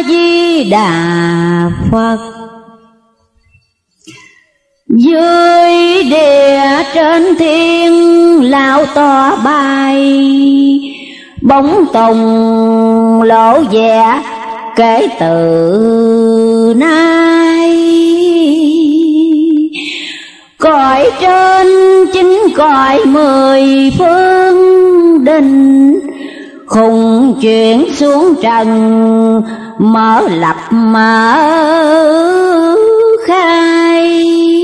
Di Đà Phật. Dưới địa trên thiên lao to bay, bóng tùng lộ vẻ kể từ nay. Cõi trên chính cõi mười phương đình, khùng chuyển xuống trần mở lập mở khai.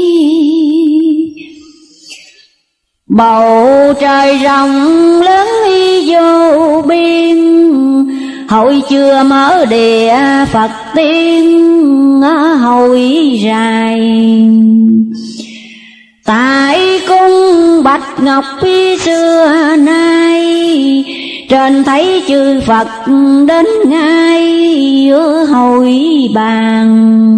Bầu trời rộng lớn vô biên, hội chưa mở địa Phật tiên hội dài. Tại cung Bạch Ngọc xưa nay, trên thấy chư Phật đến ngay hội bàn.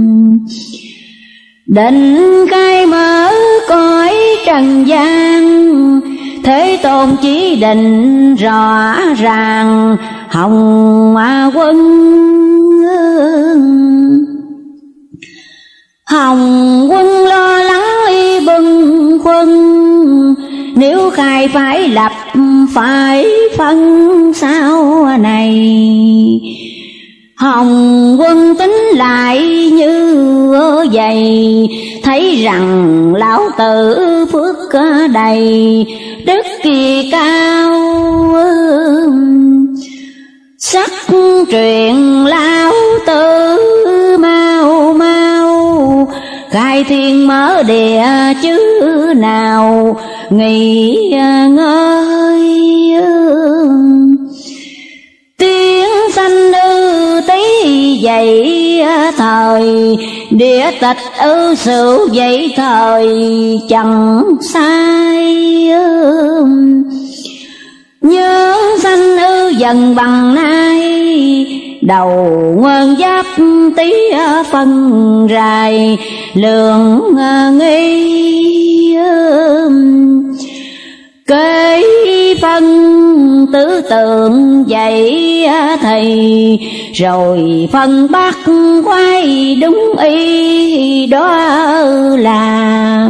Định khai mở cõi trần gian, Thế Tôn chỉ định rõ ràng hồng quân. Hồng quân lo lắng bâng khuâng, nếu khai phải lập phải phân sau này. Hồng quân tính lại như vậy, thấy rằng lão tử phước đầy đức kỳ cao. Sắc truyền lão tử mau mau, khai thiên mở địa chứ nào nghỉ ngơi. Tiếng sanh tí dậy thời, địa tịch sự dậy thời chẳng sai. Nhớ sanh dần bằng nay, đầu nguyên giáp tí phân rài lượng nghi. Kế phân tứ tượng vậy thầy, rồi phân bát quay đúng ý đó là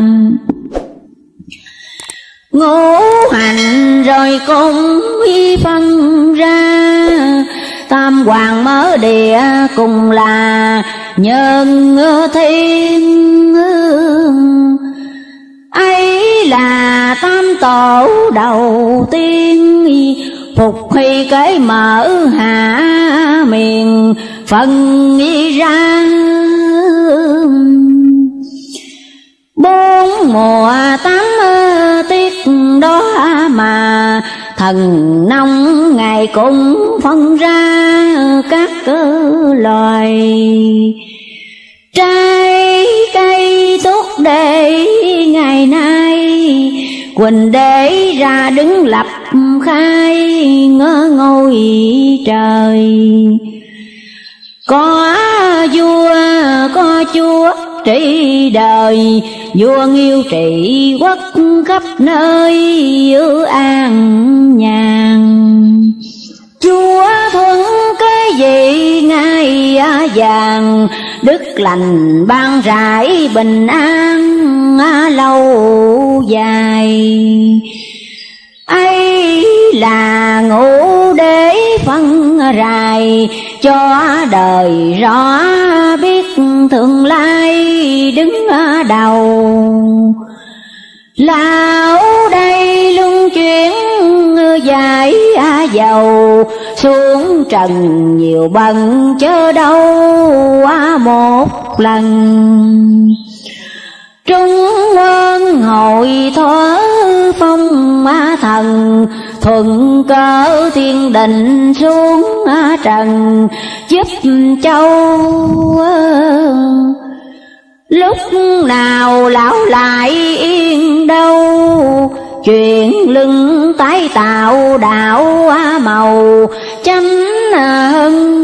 ngũ hành. Rồi cũng phân ra tam hoàng mở địa cùng là nhân thiên. Ấy là tam tổ đầu tiên, phục khi cái mở hạ miền phân ra. Bốn mùa tám tiết đó mà, thần nông ngày cũng phân ra các loài. Trái cây tốt để ngày nay, Quỳnh đế ra đứng lập khai ngỡ ngôi trời. Có vua có chúa trị đời, vua nghiêu trị quốc khắp nơi an nhàn. Chúa thuận cái gì ngai vàng, đức lành ban rải bình an lâu dài. Ấy là ngũ đế phân rài, cho đời rõ biết tương lai đứng đầu. Lão đây luân chuyển giải dầu, xuống trần nhiều bần chớ đâu một lần. Trung quân hội thọ phong thần, thuận cỡ thiên đình xuống trần giúp châu. Lúc nào lão lại yên đâu, chuyện lưng tái tạo đạo màu chánh hưng.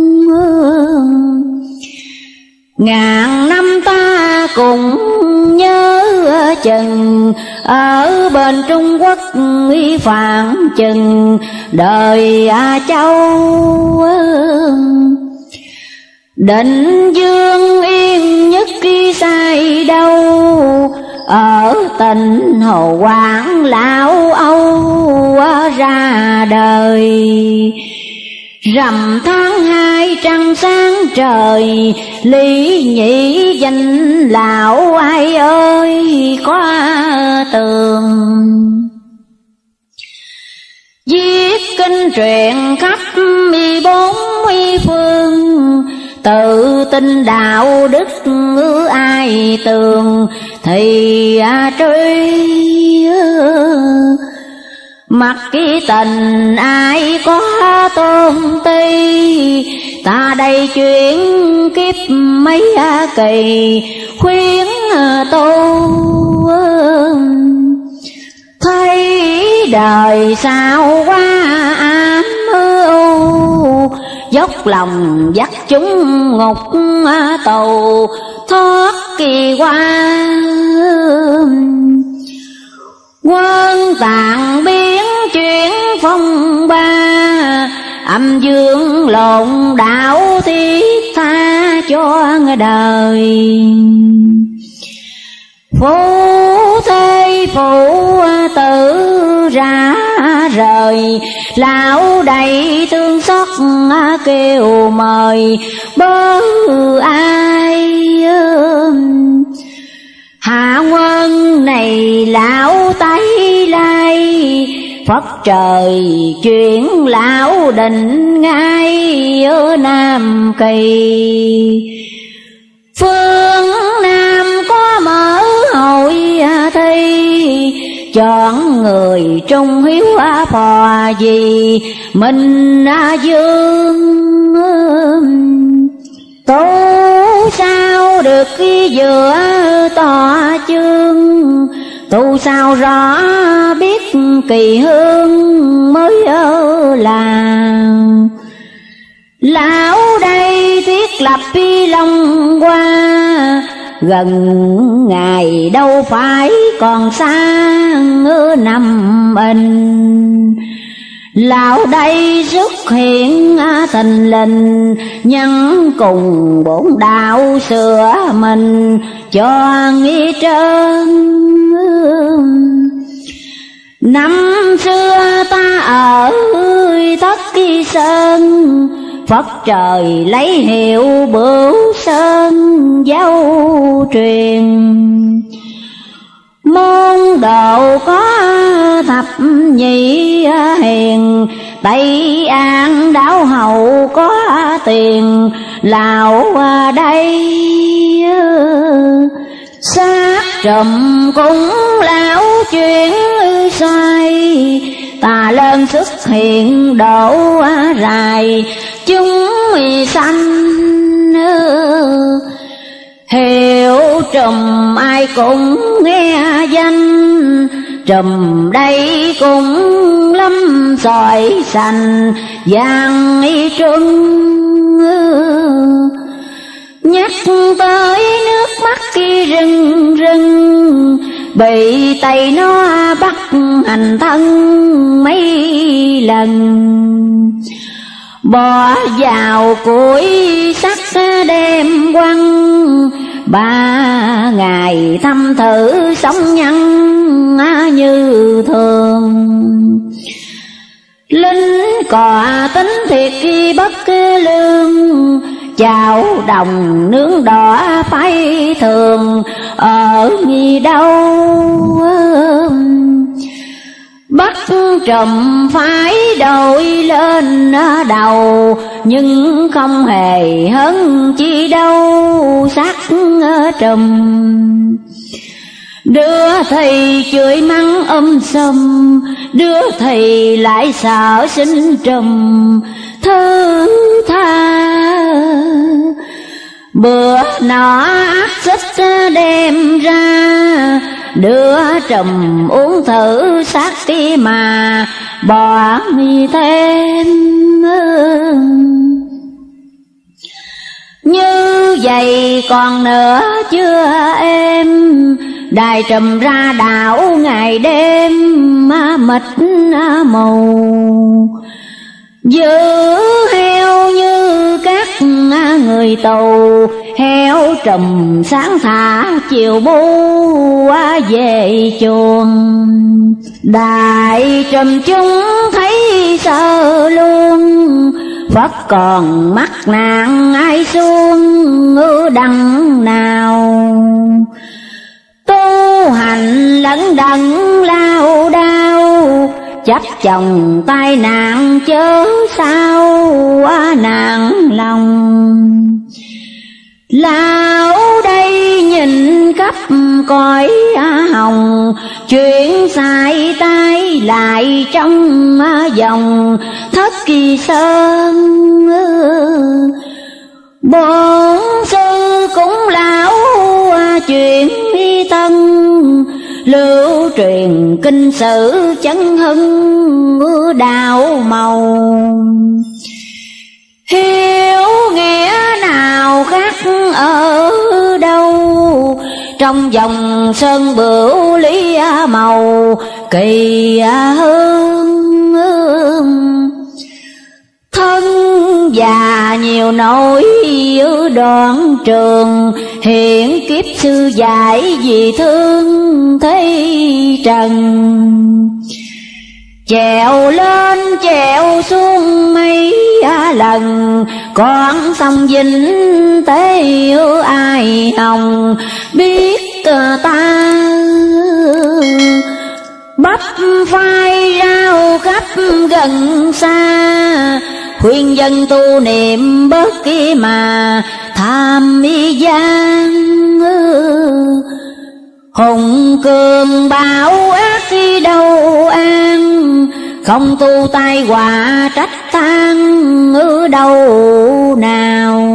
Ngàn năm ta cùng nhớ chừng, ở bên Trung Quốc phản chừng đời châu. Định Dương yên nhất khi sai đâu, ở tỉnh Hồ Quảng lão Âu ra đời. Rằm tháng 2 trăng sáng trời, Lý Nhĩ danh lão ai ơi có tường. Viết kinh truyền khắp 14 phương, tự tin đạo đức ai tường thì truy. Mặc cái tình ai có tôn ti, ta đây chuyển kiếp mấy kỳ khuyến tu. Thấy đời sao quá ám ưu, dốc lòng dắt chúng ngục tù thoát kỳ qua. Quân tàn biến chuyển phong ba, âm dương lộn đảo thiết tha cho đời. Phú thế phụ tử ra rời, lão đầy tương xót kêu mời bớ ai. Hạ quân này lão Tây Lai, Phật trời chuyển lão định ngay ở Nam Kỳ. Phương Nam có mở hội thi, chọn người trung hiếu phò gì mình dương. Tu sao được giữa tòa chương, tu sao rõ biết kỳ hương mới ở làng. Lão đây thiết lập Long Hoa, gần ngày đâu phải còn xa năm Bình. Lão đây xuất hiện thình lình, nhân cùng bổn đạo sửa mình cho nghi trơn. Năm xưa ta ở Thất Kỳ Sơn, Phật trời lấy hiệu Bửu Sơn giáo truyền. Môn đồ có thập nhị hiền, Tây An đảo hậu có tiền lão đây. Sát trùm cũng lão chuyển xoay, tà lên xuất hiện đổ rài chúng sanh. Hiệu trùm ai cũng nghe danh, trùm đây cũng lắm sỏi xanh vàng trưng. Nhắc tới nước mắt kia rưng rưng, bị Tây nó bắt hành thân mấy lần. Bỏ vào củi sắt đem quăng, 3 ngày thăm thử sống nhân như thường. Lính cò tính thiệt khi bất lương, chào đồng nướng đỏ phải thường ở gì đâu. Bắt trùm phải đội lên đầu, nhưng không hề hấn chi đâu sát trùm. Đứa thì chửi mắng sùm, đứa thì lại sợ sinh trùm thứ tha. Bữa nọ ác xích đem ra, đưa trùm uống thử xác tí mà bỏ mi thêm. Như vậy còn nữa chưa em, đài trùm ra đảo ngày đêm mịt mù. Giữ heo như các người tù, heo trùm sáng thả chiều bu về chuồng. Đại trùm chúng thấy sợ luôn, Phật còn mắc nạn ai xuống đằng nào. Tu hành lẫn đận lao đao, chấp chồng tai nạn chớ sao nản lòng. Lão đây nhìn khắp cõi hồng, chuyện sai tay lại trong vòng Thất Kỳ Sơn. Bổn sư cũng lão chuyện tân, lưu truyền kinh sử chấn hưng đạo màu. Hiểu nghĩa nào khác ở đâu, trong dòng sơn bửu lý màu kỳ hương. Thân già nhiều nỗi đoạn trường, hiện kiếp sư dạy vì thương thế trần. Chèo lên chèo xuống mấy lần, con sông Vĩnh tế ai hồng biết ta. Bắp phai rau khắp gần xa, khuyên dân tu niệm bớt kia mà tham gian. Hùng cường bảo ác đi đâu an, không tu tai họa trách than ở đâu nào.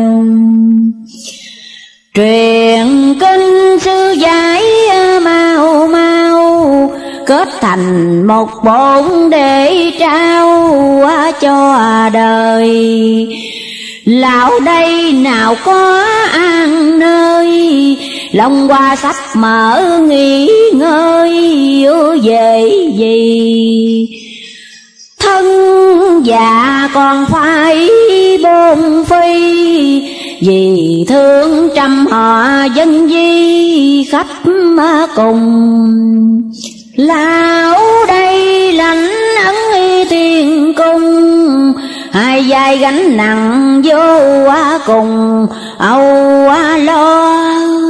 Truyền kinh sư giải mau mau, kết thành một bổn để trao cho đời. Lão đây nào có an nơi, lòng qua sách mở nghỉ ngơi về gì. Thân già còn phải bôn phi, vì thương trăm họ dân di khắp cùng. Lão đây lãnh ấn thiên cung, hai vai gánh nặng vô cùng âu lo.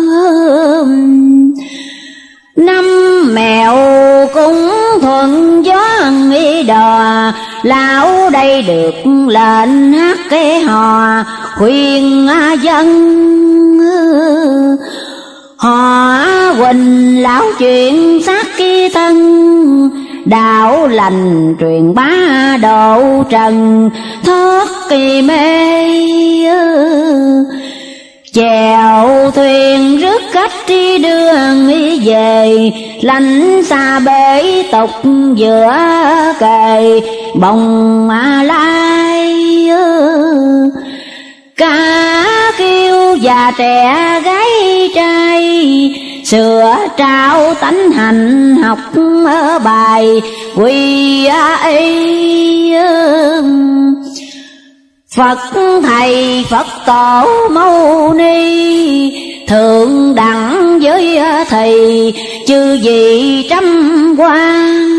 Năm mèo cũng thuận gió nghĩ đò, lão đây được lệnh hát cái hò khuyên dân. Họ Huỳnh lão chuyện xác kia thân, đạo lành truyền bá độ trần thoát kỳ mê. Chèo thuyền rước khách đi đường về, lánh xa bể tục giữa kề bồng lai. Cả kêu già trẻ gái trai, sửa trao tánh hành học ở bài quy y. Phật thầy Phật tổ mâu ni, thượng đẳng với thầy chư vị trăm quan.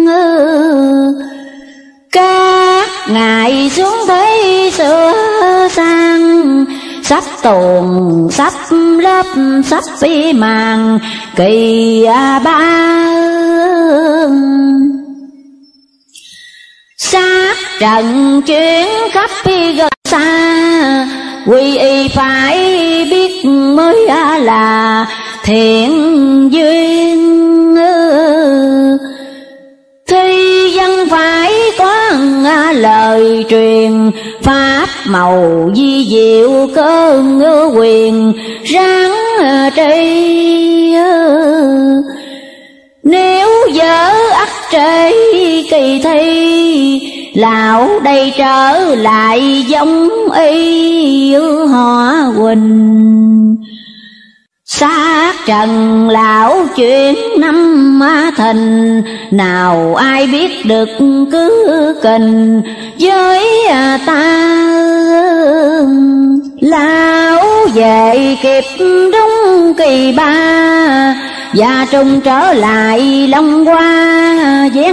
Các ngài xuống thế sửa sang, sắp tuồng sắp lớp sắp phi màn kỳ ba. Sát trận chuyến khắp gần xa, quy y phải biết mới là thiện duyên. Thi dân phải có lời truyền, pháp màu di diệu cơn quyền ráng tri. Nếu dở ắt trễ kỳ thi, lão đây trở lại giống y họ Huỳnh. Sát trần lão chuyện năm Thìn, nào ai biết được cứ kình với ta. Lão về kịp đúng kỳ ba, và trùng trở lại Long Hoa vén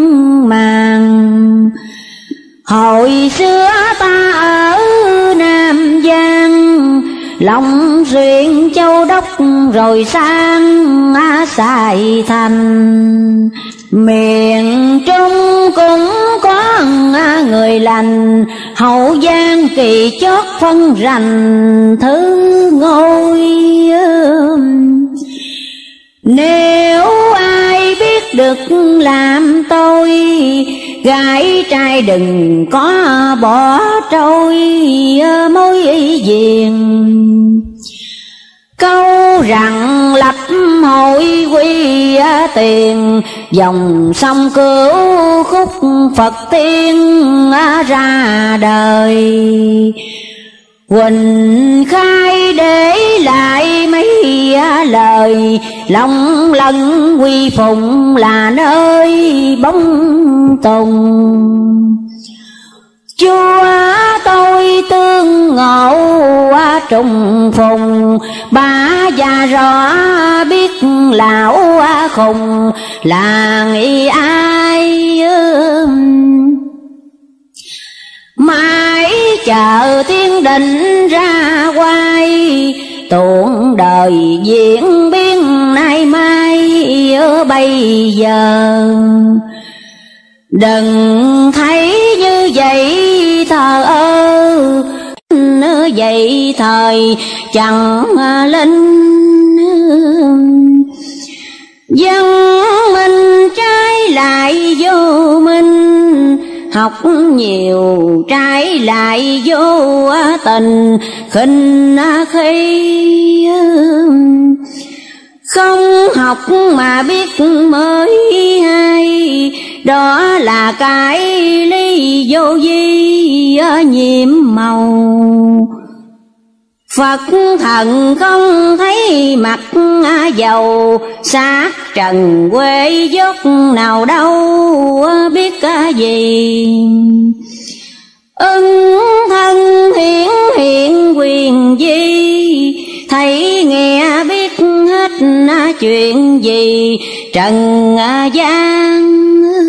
màn. Hồi xưa ta ở Nam Giang, Long Xuyên Châu Đốc rồi sang Sài Thành. Miền Trung cũng có người lành, Hậu Giang kỳ chót phân rành thứ ngôi. Nếu ai biết được làm tôi, gái trai đừng có bỏ trôi mối diền. Câu rằng lập hội quy tiền, dòng sông Cửu Khúc Phật tiên ra đời. Quỳnh Khai để lại mấy lời, Long Lân Quy Phụng là nơi bóng tùng. Chúa tôi tương ngộ trùng phùng, bà già rõ biết lão khùng là nghĩ ai. Mãi chờ thiên định ra quay, tuôn đời diễn biến nay mai bây giờ. Đừng thấy như vậy thờ ơ, vậy thời chẳng linh. Dân mình trái lại vô minh, học nhiều trái lại vô tình. Khinh khi không học mà biết mới hay, đó là cái lý vô vi nhiệm màu. Phật thần không thấy mặt dầu, xác trần quê dốt nào đâu biết gì. Ưng thân hiển hiện quyền di, thấy nghe biết hết chuyện gì trần gian.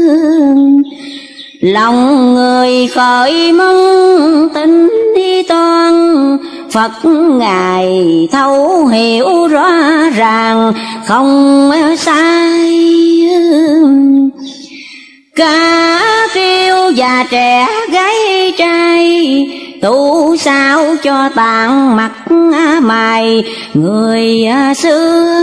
Lòng người khởi mong tin đi toan, Phật Ngài thấu hiểu rõ ràng không sai. Cả kêu già trẻ gái trai, tu sao cho tàn mặt mày người xưa.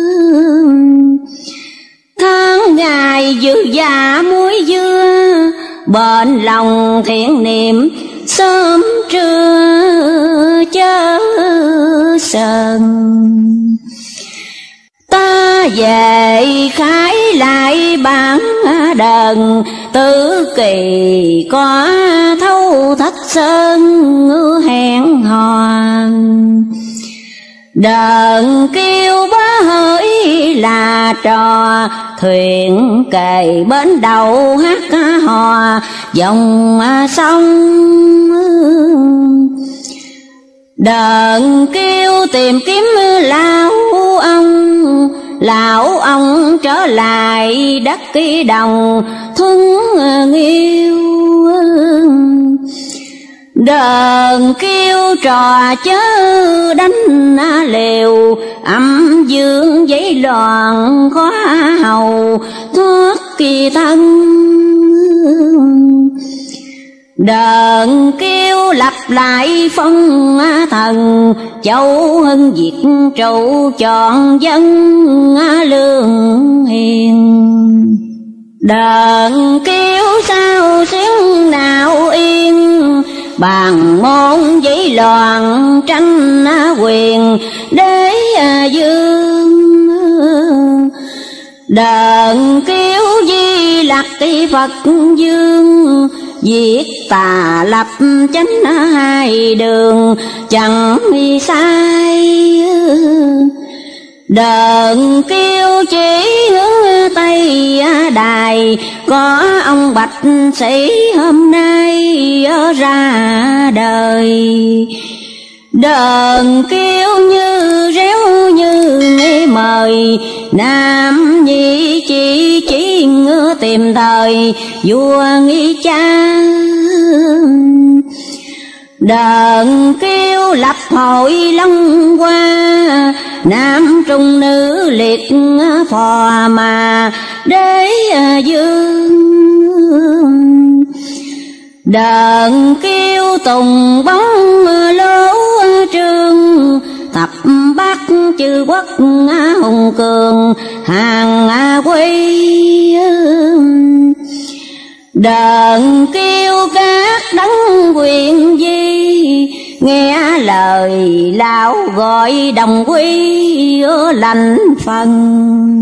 Tháng ngày dư già muối dưa, bên lòng thiện niệm sớm trưa chớ sờn. Ta về khái lại bản đần, tứ kỳ có thấu thất sơn hẹn hò. Đờn kêu bá hỡi là trò, thuyền kề bến đầu hát hò dòng sông. Đờn kêu tìm kiếm lão ông trở lại đất kỳ đồng thuần nghiêu. Đờn kêu trò chớ đánh liều, âm dương giấy loạn khó hầu thoát kỳ thân. Đờn kêu lặp lại phong thần, châu hưng diệt trụ chọn dân lương hiền. Đờn kêu sao xuyến nào yên, bàn môn giấy loạn tranh quyền đế dương. Đờn kêu di lặc Phật dương, diệt tà lập chánh hai đường chẳng sai. Đờn kêu chỉ hướng Tây đài, dài, có ông bạch sĩ hôm nay ra đời. Đờn kêu như réo như nghe mời, nam nhi chỉ tìm thời vua nghi cha. Đờn kêu lập hội long hoa, nam trung nữ liệt phò mà đế dương. Đờn kêu tùng bóng lỗ trương, thập bát chư quốc hùng cường hàng quy. Đờn kêu các đấng quyền di, nghe lời lão gọi đồng quy lành phần.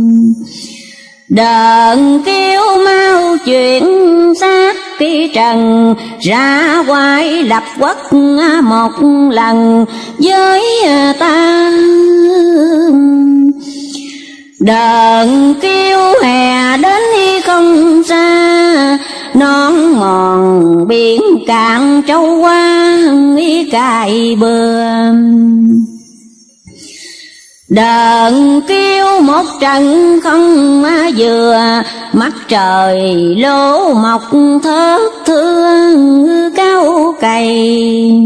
Đờn kêu mau chuyển xác cái trần, ra ngoài lập quốc một lần với ta. Đờn kêu hè đến không xa, non mòn biển cạn trâu qua cài bơm. Đờn kêu một trận không vừa, mắt trời lỗ mọc thớt thương cao cày.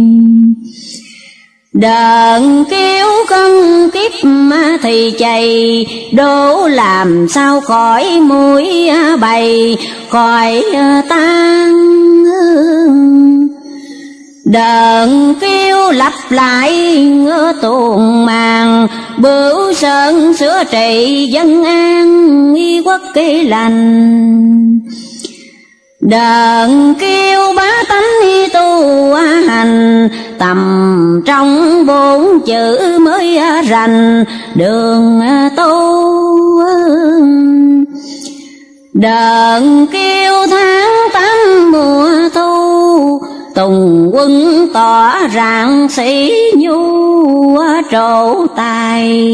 Đờn kêu không kiếp thì chày, đố làm sao khỏi mũi bầy khỏi tan. Đờn kêu lặp lại tuồng màng, bửu sơn sửa trị dân an y quốc kỳ lành. Đờn kêu bá tánh tu hành, tầm trong bốn chữ mới rành đường tu. Đờn kêu tháng 8 mùa thu, tùng quân tỏ rạng sĩ nhu trổ tài.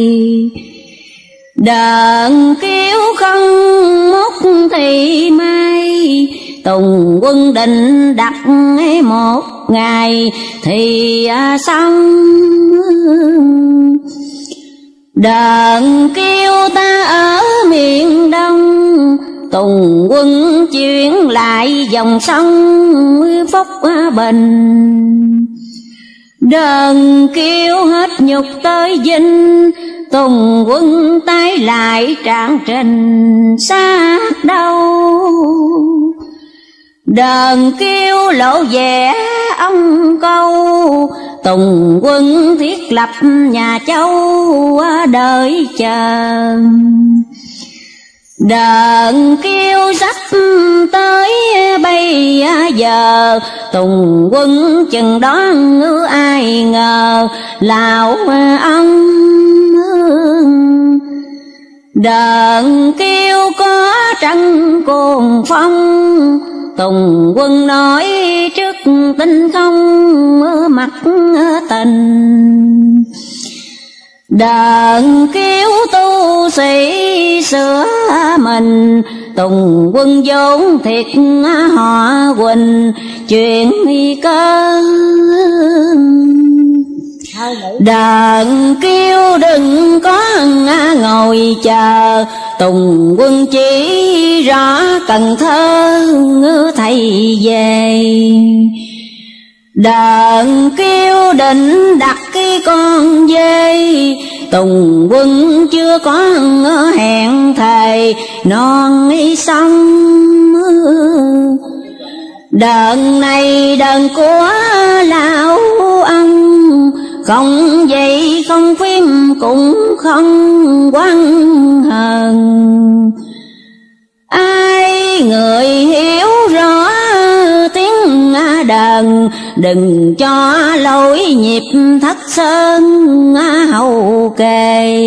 Đờn kêu không mốc thì mai, tùng quân định đặt một ngày thì xong. Đờn kêu ta ở miền đông, tùng quân chuyển lại dòng sông Phúc Bình. Đờn kêu hết nhục tới dinh, tùng quân tái lại trạng trình xác đâu. Đờn kêu lộ vẻ ông câu, tùng quân thiết lập nhà Châu đợi chờ. Đờn kêu sắp tới bây giờ, tùng quân chừng đón ai ngờ lão ông. Đờn kêu có trăng cồn phong, tùng quân nói trước tình không mặt tình. Đờn kêu tu sĩ sửa mình, tùng quân vốn thiệt họ Quỳnh chuyện cơ. Đờn kêu đừng có ngồi chờ, tùng quân chỉ rõ Cần Thơ thầy về. Đờn kêu định đặt cái con dê, tùng quân chưa có hẹn thầy non xong. Đờn này đờn của lão ông, không vậy không phim cũng không quan hờn. Ai người hiểu rõ tiếng đờn, đừng cho lối nhịp Thất Sơn hầu kề.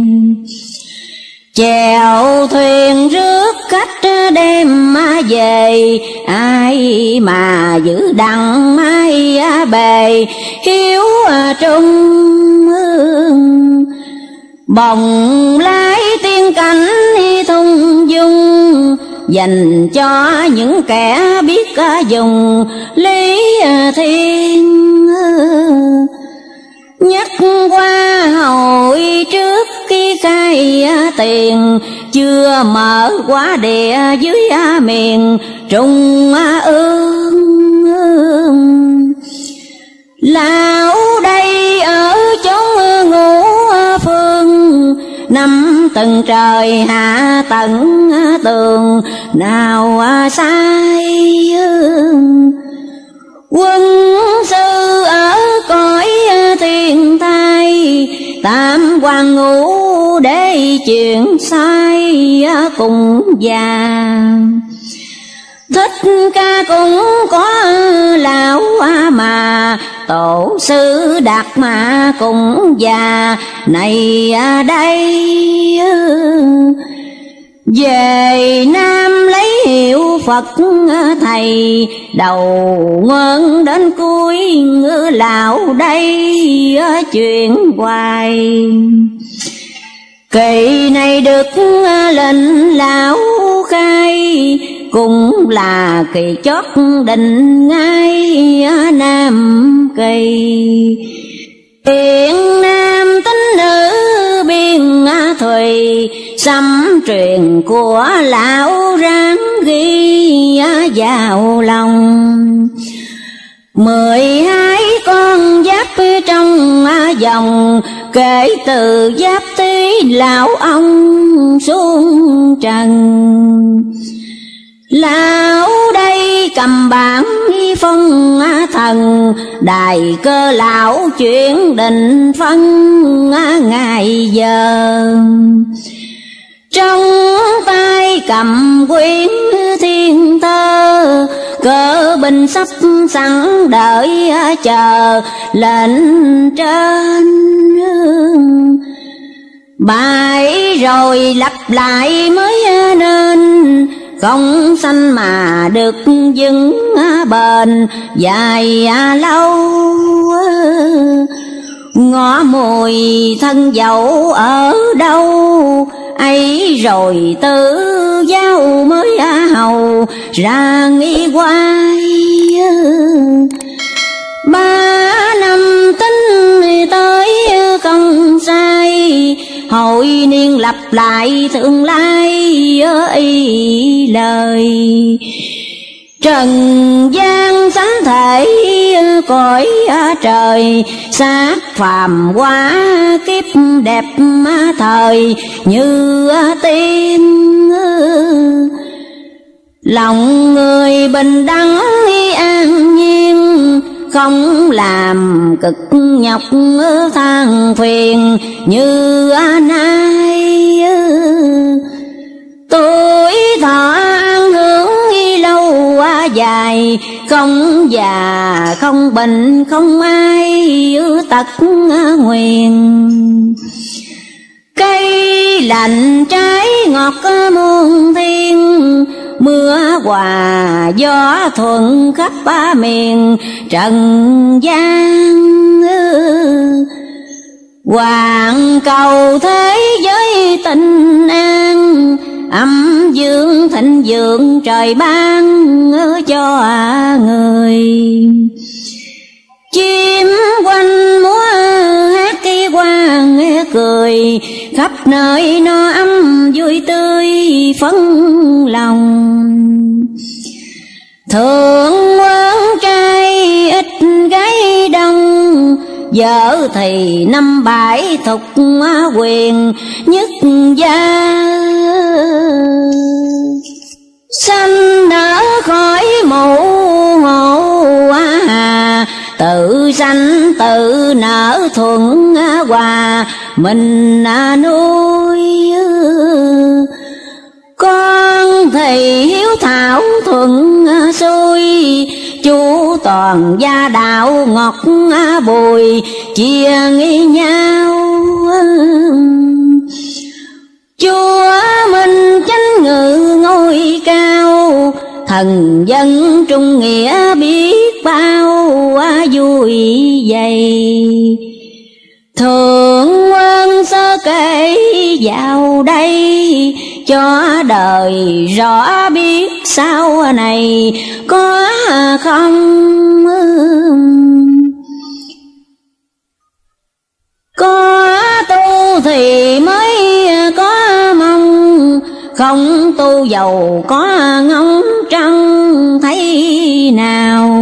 Chèo thuyền rước khách đem về, ai mà giữ đặng mai bề hiếu trung. Bồng lái tiên cảnh thung dung, dành cho những kẻ biết dùng lý thiên. Nhắc qua hồi trước khi khai tiền, chưa mở quá địa dưới miền Trung ương. Lão đây ở chốn Ngũ Phương, năm tầng trời hạ tận tường, nào sai. Quân sư ở cõi thiên thai, tam quan ngũ để chuyện sai cùng già. Thích Ca cũng có lão mà, tổ sư Đạt Ma cũng già này đây. Về Nam lấy hiệu Phật thầy, đầu nguồn đến cuối lão đây chuyện hoài. Kỳ này được lệnh lão khai, cũng là kỳ chót định ngay Nam Kỳ. Biện nam tính nữ biên thùy, xăm truyền của lão ráng ghi vào lòng. 12 con giáp trong dòng, kể từ Giáp Tý lão ông xuống trần. Lão đây cầm bản phong thần, Đại Cơ lão chuyển định phân ngày giờ. Trong tay cầm quyển thiên thơ, cờ binh sắp sẵn đợi chờ lệnh trên. Bài rồi lặp lại mới nên, không sanh mà được vững bền dài lâu. Ngõ mùi thân dẫu ở đâu, ấy rồi tự giao mới hầu ra nghi quay. 3 năm tính tới không sai, hội niên lặp lại tương lai ý lời. Trần gian sánh thể cõi trời, xác phàm quá kiếp đẹp thời như tiên. Lòng người bình đẳng an nhiên, không làm cực nhọc than phiền như nay. Tuổi thọ an hưởng lâu dài, không già không bệnh không ai tật nguyền. Cây lạnh trái ngọt muôn thiên, mưa hòa gió thuận khắp miền trần gian. Hoàng cầu thế giới tình an, âm dương thịnh vượng trời ban cho người. Chim quanh múa hát cây hoa nghe cười, khắp nơi no ấm vui tươi phấn lòng. Thượng quan trai ít gái đông, vợ thì 5 7 thục quyền nhất gia. Sanh nở khỏi mụ hộ hà, tự sanh tự nở thuận hòa mình nuôi. Con thì hiếu thảo thuận xuôi, chú toàn gia đạo ngọt bùi chia nghi nhau. Chúa Minh chánh ngự ngôi cao, thần dân trung nghĩa biết bao vui dày. Thượng quan sơ kể vào đây, cho đời rõ biết sau này có không. Có tu thì mới có mong, không tu giàu có ngóng trăng thấy nào.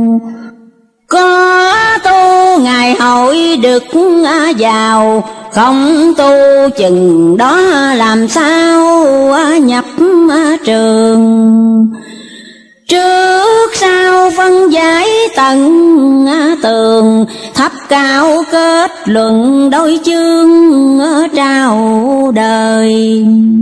Có tu ngày hội được giàu, không tu chừng đó làm sao nhập trường. Trước sau phân giải tận tường, thấp cao kết luận đôi chương trao đời.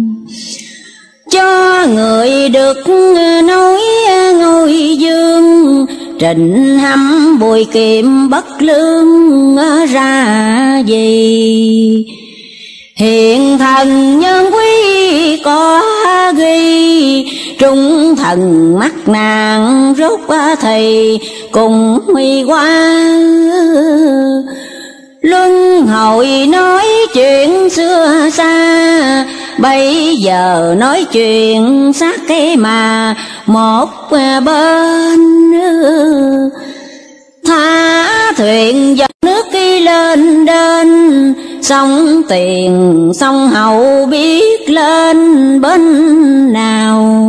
Cho người được nói ngôi dương, Trịnh hâm Bùi Kiệm bất lương ra gì. Hiện thần nhân quý có ghi, trung thần mắt nàng rốt thì cùng huy hoa. Luân hồi nói chuyện xưa xa, bây giờ nói chuyện sát cái mà một bên. Thả thuyền dòng nước đi lên đên, sông Tiền sông Hậu biết lên bên nào.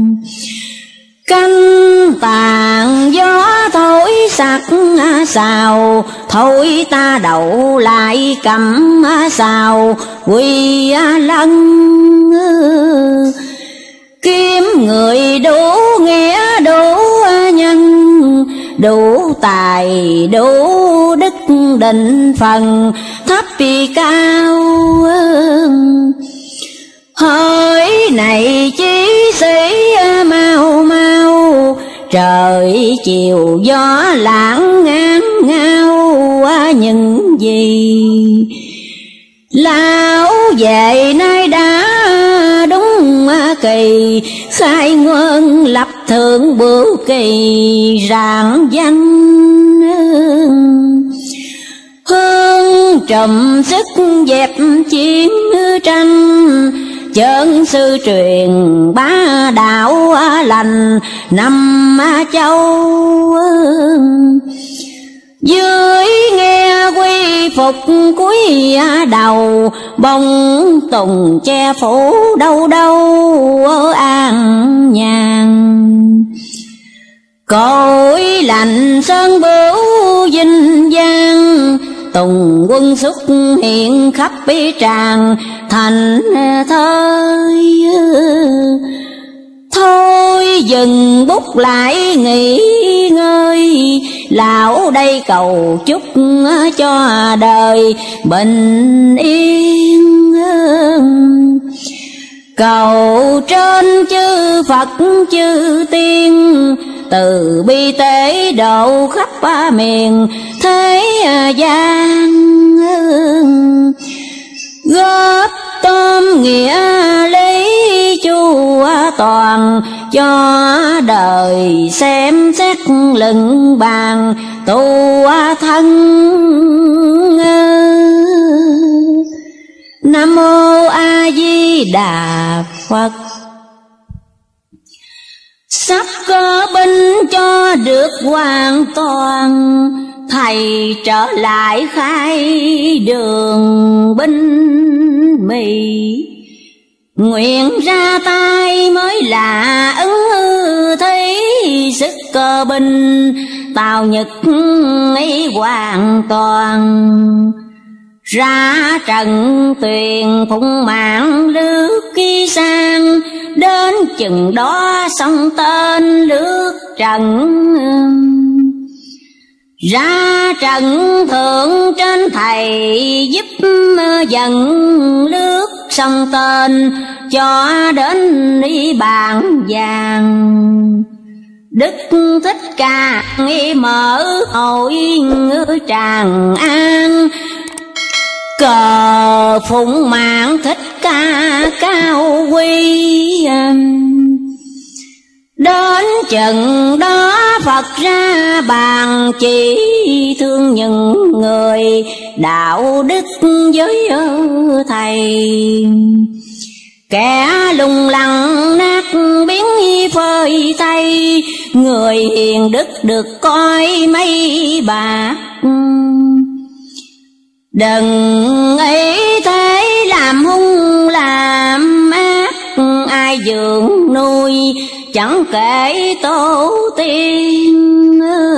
Canh tàn gió thổi sặc sào, thôi ta đậu lại cầm sào quy lân. Kiếm người đủ nghĩa đủ nhân, đủ tài đủ đức định phần thấp vì cao. Hỡi này chí sĩ mau mau, trời chiều gió lãng ngang ngao những gì. Lão về nay đã đúng kỳ, khai nguyên lập thượng bửu kỳ rạng danh. Hương trùm sức dẹp chiến tranh, chơn sư truyền bá đạo lành năm châu. Dưới nghe quy phục cúi đầu, bông tùng che phủ đâu đâu an nhàn. Cội lành sơn bửu vinh vang, tùng quân xuất hiện khắp tràng thành thơi. Thôi dừng bút lại nghỉ ngơi, lão đây cầu chúc cho đời bình yên. Cầu trên chư Phật chư tiên, từ bi tế độ khắp miền thế gian. Góp tôm nghĩa lý chu toàn, cho đời xem xét lưng bàn tu thân. Nam mô A Di Đà Phật. Sắp có binh cho được hoàn toàn, thầy trở lại khai đường binh mì. Nguyện ra tay mới là ứng thấy, sức cơ binh Tào Nhật ấy hoàn toàn. Ra trận tuyền phụng mạng lướt kỳ sang, đến chừng đó xong tên lướt trận. Ra trận thượng trên thầy giúp dần lướt xong tên, cho đến đi bàn vàng. Đức Thích Ca nghi mở hội Tràng An, cờ phụng mạng Thích Ca cao quy. Đến chừng đó Phật ra bàn chỉ, thương những người đạo đức với thầy. kẻ lung lăng nát biến phơi thay, người hiền đức được coi mấy bạc. Đừng ý thế làm hung làm ác, ai dưỡng nuôi chẳng kể tổ tiên.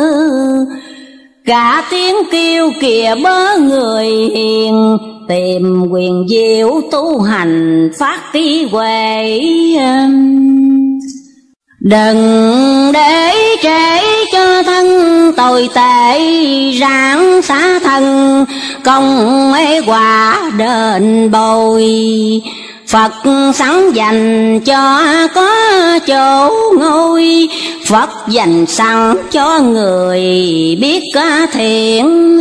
Cả tiếng kêu kìa bớ người hiền, tìm quyền diệu tu hành phát trí huệ. Đừng để trễ cho thân tồi tệ, ráng xá thân công ấy quả đền bồi. Phật sẵn dành cho có chỗ ngồi, Phật dành sẵn cho người biết thiện.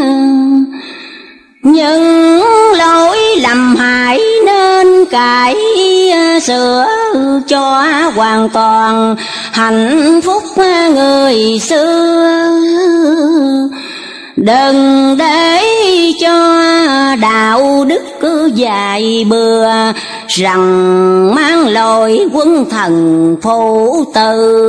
Nhưng lỗi lầm hại nên cải sửa cho hoàn toàn hạnh phúc người xưa. Đừng để cho đạo đức cứ dài bừa, rằng mang lỗi quân thần phụ tử.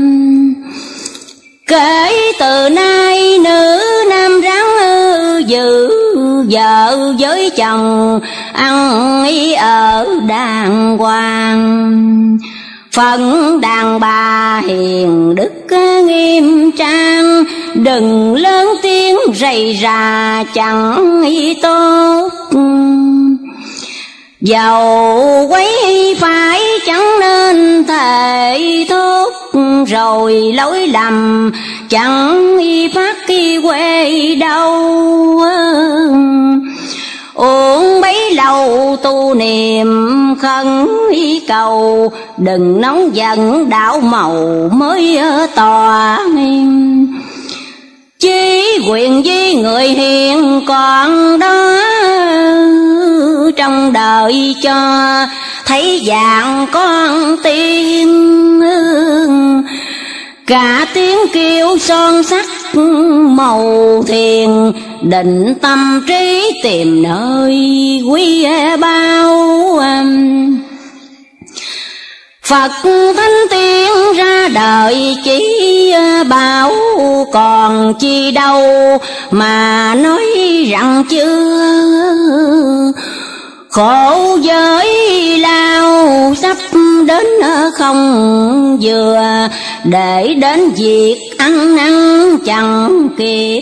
Kể từ nay nữ nam ráng giữ vợ với chồng, ăn ý ở đàng hoàng. Phận đàn bà hiền đức nghiêm trang, đừng lớn tiếng rầy rà chẳng ý tốt. Dầu quấy phải chẳng nên thề thốt, rồi lỗi lầm chẳng y phát kỳ quê đâu. Uống bấy lâu tu niệm khấn ý cầu, đừng nóng giận đạo màu mới tòa. Chí quyền với người hiền còn đó, trong đời cho thấy dạng con tiên. Cả tiếng kêu son sắc màu thiền, định tâm trí tìm nơi quý bao. Phật thánh tiên ra đời chỉ bảo, còn chi đâu mà nói rằng chưa. Khổ giới lao sắp đến không vừa, để đến việc ăn năn chẳng kịp.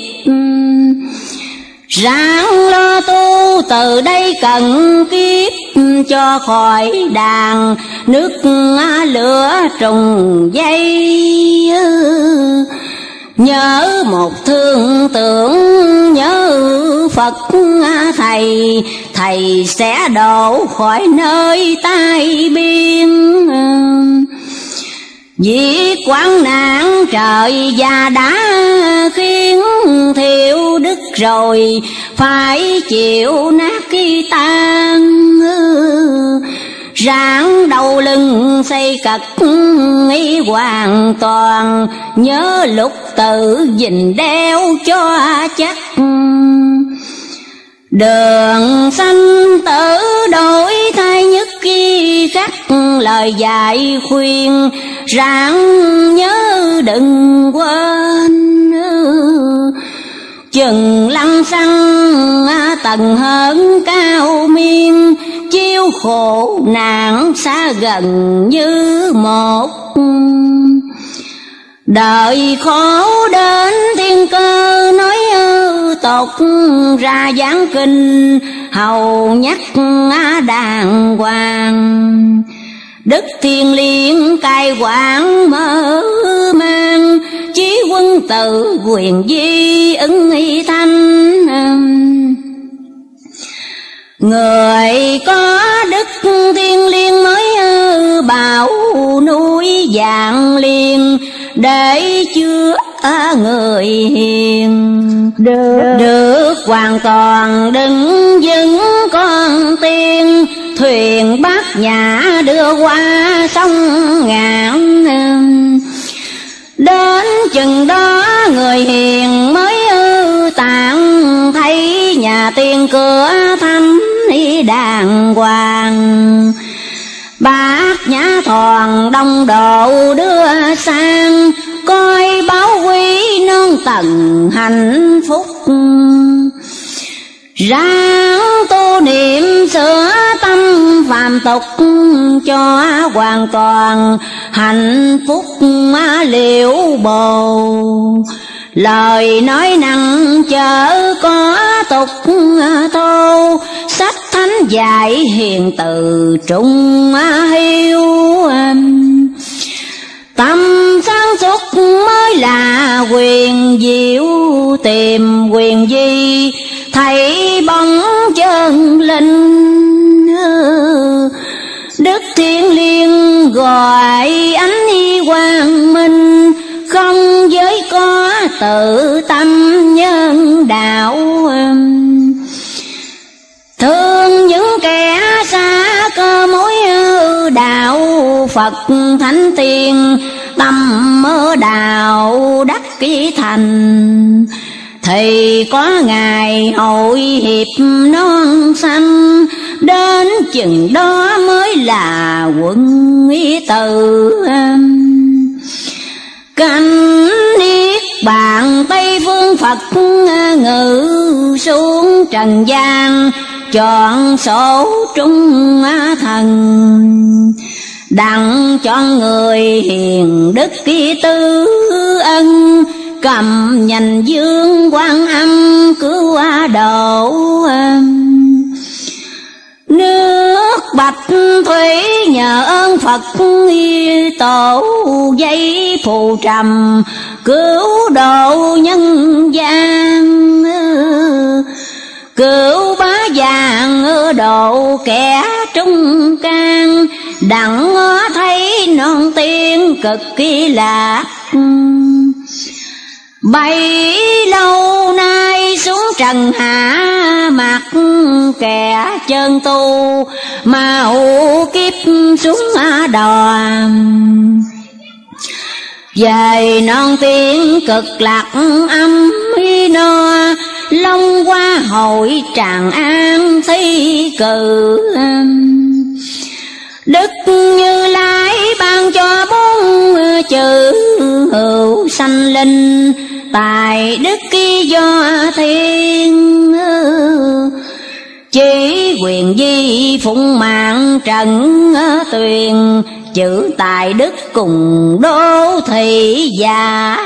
Ráng lo tu từ đây cần kiếp, cho khỏi đàn nước lửa trùng dây. Nhớ một thương tưởng nhớ Phật thầy, thầy sẽ độ khỏi nơi tai biên. Vì quán nạn trời già đã khiến thiểu đức rồi, phải chịu nát khi tan. Ráng đầu lưng xây cật ý hoàn toàn, nhớ lúc tự gìn đeo cho chắc. Đường sanh tử đổi thay nhất khi khắc, lời dạy khuyên ráng nhớ đừng quên. Chừng lăng xăng tầng hơn cao miên, chiêu khổ nạn xa gần như một. Đời khổ đến thiên cơ nói tột ra giảng kinh, hầu nhắc đàng hoàng. Đức thiên liêng cai quản mở mang, chí quân tử quyền di ứng y thanh. Người có đức thiên liêng mới bảo nuôi dạng liền, để chứa người hiền. Được hoàn toàn đứng vững con tiên, thuyền bát nhã đưa qua sông ngàn. Đến chừng đó người hiền mới tạng, thấy nhà tiên cửa thăm đàng hoàng. Bát nhã thoàn đông độ đưa sang, coi báo quý nương tần hạnh phúc. Ráng tu niệm sửa tâm phàm tục, cho hoàn toàn hạnh phúc liệu bồ. Lời nói năng chớ có tục thô, sách thánh dạy hiền từ trung hiếu. Tâm sáng suốt mới là quyền diệu, tìm quyền gì thấy bóng chân linh. Đức Thiên Liêng gọi ánh quang minh, không giới có tự tâm nhân đạo. Thương những kẻ xa cơ mối đạo, Phật thánh tiên tâm mơ đạo đắc kỳ thành. Thì có ngày hội hiệp non xanh, đến chừng đó mới là quân ý từ. Canh niết bàn Tây phương Phật ngự xuống trần gian, chọn số trung thần. Đặng cho người hiền đức ký tư ân, cầm nhành dương Quan Âm cứu độ. Nước bạch thủy nhờ ơn Phật tổ, dây phù trầm cứu độ nhân gian. Cứu bá vàng độ kẻ trung can, đặng thấy non tiên cực kỳ lạc. Bấy lâu nay xuống trần hạ mặt, kẻ chân tu mau kiếp xuống đò. Về non tiên cực lạc âm no, long qua hội Tràng An thi cử. Đức Như Lai ban cho bốn chữ hữu sanh linh, tài đức do thiên. Chỉ quyền di phụng mạng trần tuyền, chữ tài đức cùng đô thị già.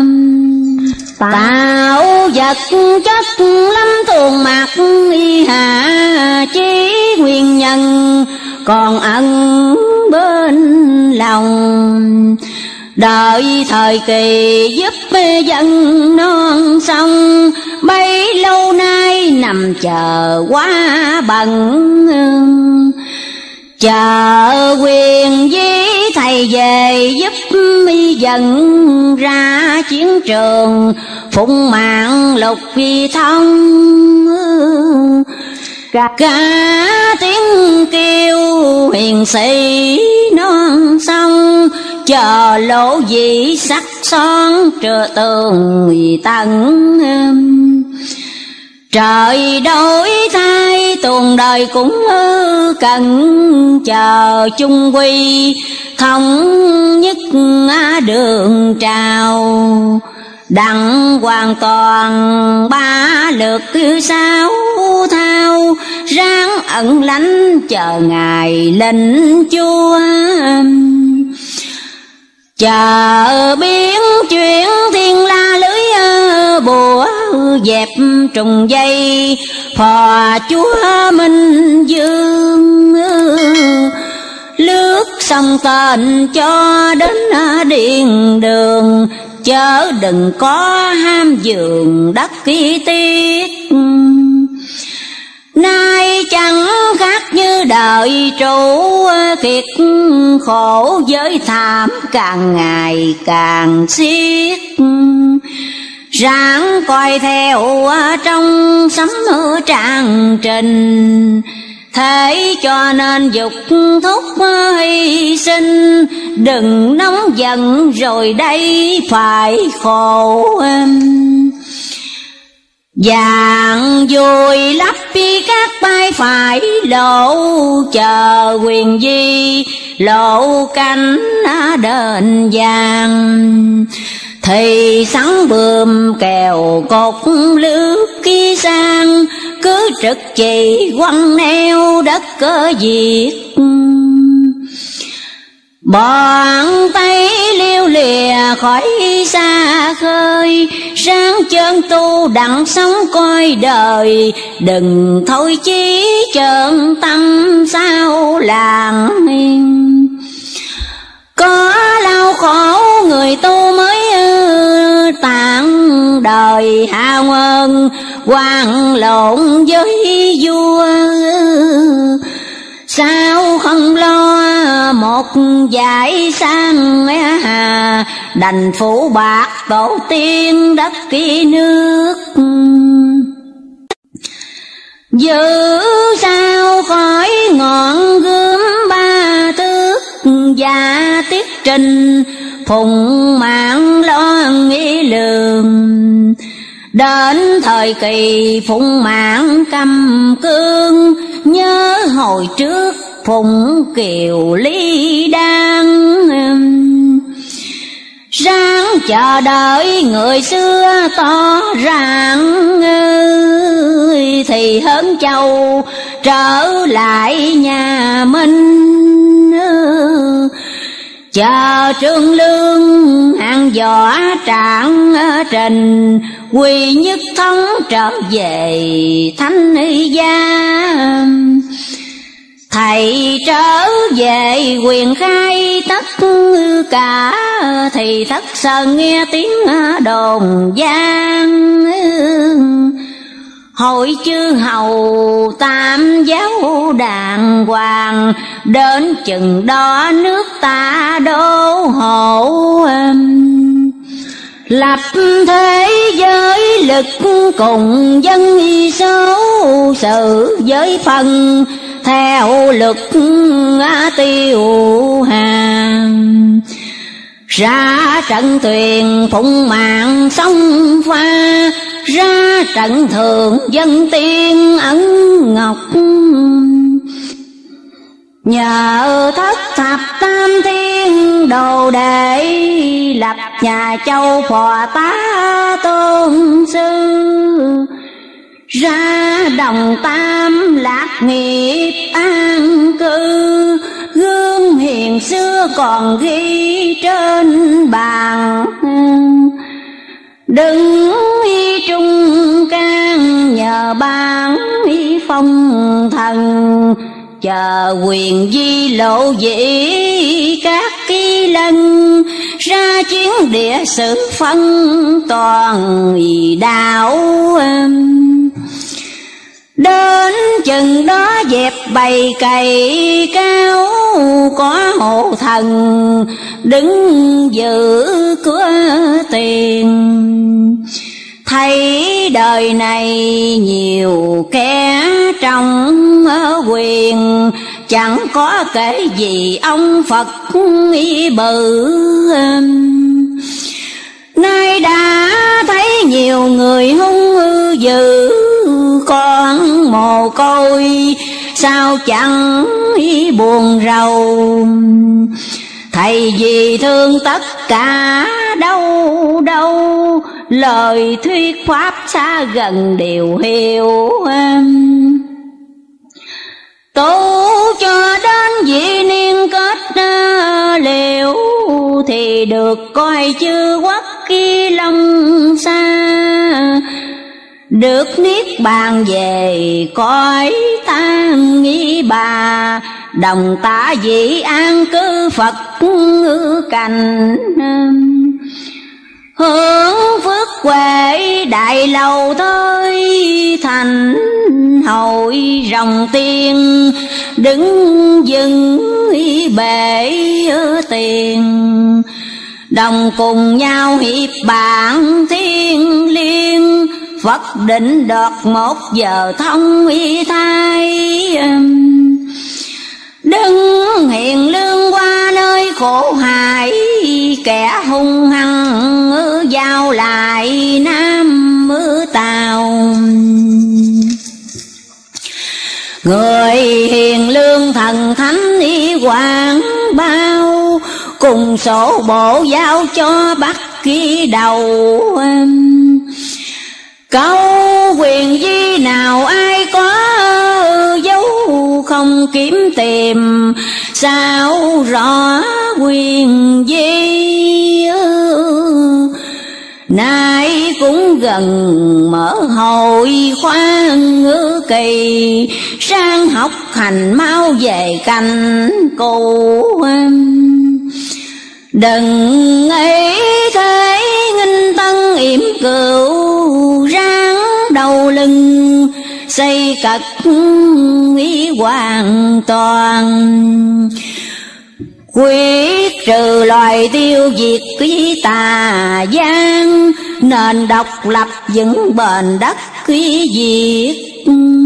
Tạo vật chất lâm thường mặc hạ, chí nguyên nhân còn ẩn bên lòng. Đợi thời kỳ giúp dân non sông, bấy lâu nay nằm chờ quá bận. Chờ quyền với thầy về giúp dần ra chiến trường, phụng mạng lục vi thông. Cả tiếng kêu huyền sĩ non sông, chờ lỗ dị sắc son trưa tường tận. Trời đổi thay tuần đời cũng cần, chờ chung quy thống nhất đường trào. Đặng hoàn toàn ba lượt sao thao, ráng ẩn lánh chờ ngày lệnh chúa. Chờ biến chuyển thiên la lưới bùa, dẹp trùng dây phò chúa Minh Dương. Lướt sông tên cho đến điện đường, chớ đừng có ham giường đất ký tiết. Nay chẳng khác như đời trụ kiệt, khổ giới thảm càng ngày càng xiết. Ráng coi theo trong sấm trang trình, thế cho nên dục thúc hy sinh. Đừng nóng giận rồi đây phải khổ. Vàng vui lấp các bay phải lộ, chờ quyền di lộ cánh đền vàng. Thì sắn bươm kèo cột lướt kia sang, cứ trực chỉ quăng neo đất cơ Việt. Bọn tay liêu lìa khỏi xa khơi, sáng chân tu đặng sống coi đời. Đừng thôi chí trợn tâm sao làng, có lao khổ người tu mới tạng đời hao ơn quan lộn với vua. Sao không lo một dải sang đành phủ bạc tổ tiên đất kia nước. Giữ sao khỏi ngọn gươm ba thước, và tiết trình phụng mạng lo nghĩ lường. Đến thời kỳ phụng mạng cầm cương, nhớ hồi trước phụng kiều ly đan. Ráng chờ đợi người xưa tỏ ràng, thì Hớn Châu trở lại nhà Minh. Chờ Trương Lương hàng võ trạng trình, Quy Nhất Thống trở về thánh gia. Thầy trở về quyền khai tất cả, thì Thất Sơn nghe tiếng đồn vang. Hội chư hầu tam giáo đàng hoàng, đến chừng đó nước ta đô hộ. Lập thế giới lực cùng dân số, sự giới phần theo luật tiêu hàng. Ra trận thuyền phụng mạng sông pha, ra trận thường dân tiên ấn ngọc. Nhờ thất thập tam thiên đồ đệ, lập nhà Châu Phò Tá Tôn Sư. Ra đồng tam lạc nghiệp an cư, gương hiền xưa còn ghi trên bàn. Đừng trung can nhờ ban phong thần, chờ quyền di lộ dĩ các kỳ lần. Ra chiến địa sự phân toàn đạo, đến chừng đó dẹp bầy cày cao. Có hộ thần đứng giữ cửa tiền, thấy đời này nhiều kẻ trong quyền. Chẳng có kể gì ông Phật bự, nay đã thấy nhiều người hung dữ. Con mồ côi sao chẳng buồn rầu, thầy vì thương tất cả đâu đâu. Lời thuyết pháp xa gần đều hiểu, tu cho đến vị niên kết liễu. Thì được coi chư quốc kỳ long xa, được niết bàn về cõi tan nghĩ bà. Đồng tả vị an cư Phật cành, hưởng phước huệ đại lầu thôi. Thành hội rồng tiên đứng dừng bể tiền, đồng cùng nhau hiệp bản thiên liêng. Phật định đoạt 1 giờ thông thai, đứng hiền lương qua nơi khổ hại. Kẻ hung hăng giao lại Nam Tàu, cùng sổ bộ giao cho Bắc Kỳ đầu. Câu quyền di nào ai có dấu không kiếm tìm, sao rõ quyền di. Nay cũng gần mở hội khoa ngữ kỳ, sang học hành mau về canh cù. Đừng ấy thế nghinh tân yểm cựu, ráng đầu lưng xây cật ý hoàn toàn. Quyết trừ loài tiêu diệt quý tà gian, nền độc lập vững bền đất quý diệt.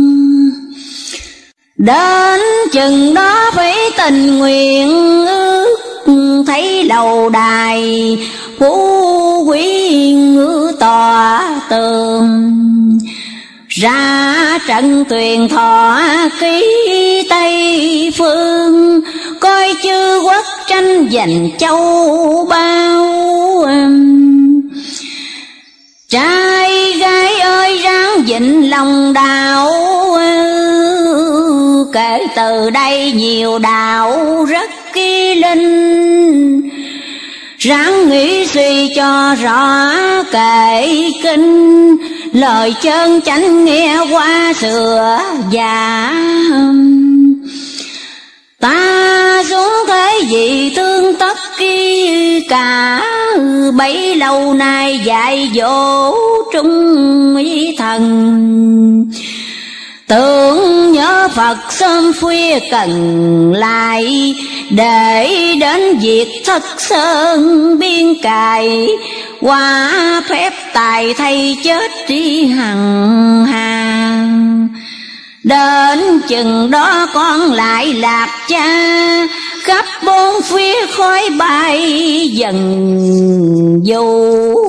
Đến chừng đó phải tình nguyện ước, thấy lầu đài phú quý ngữ tòa tường. Ra trận tuyền thọ ký Tây phương, coi chư quốc tranh giành châu bao. Trai gái ơi ráng vịnh lòng đạo, kể từ đây nhiều đạo rất kỳ linh. Ráng nghĩ suy cho rõ kể kinh, lời chân chánh nghe qua sửa già. Ta xuống thế gì tương tất kỳ cả, bấy lâu nay dạy dỗ trung ý thần. Tưởng nhớ Phật sớm khuya cần lại, để đến việc thất sơn biên cài. Qua phép tài thay chết đi hằng hà, đến chừng đó con lại lạp cha. Khắp bốn phía khói bay dần du,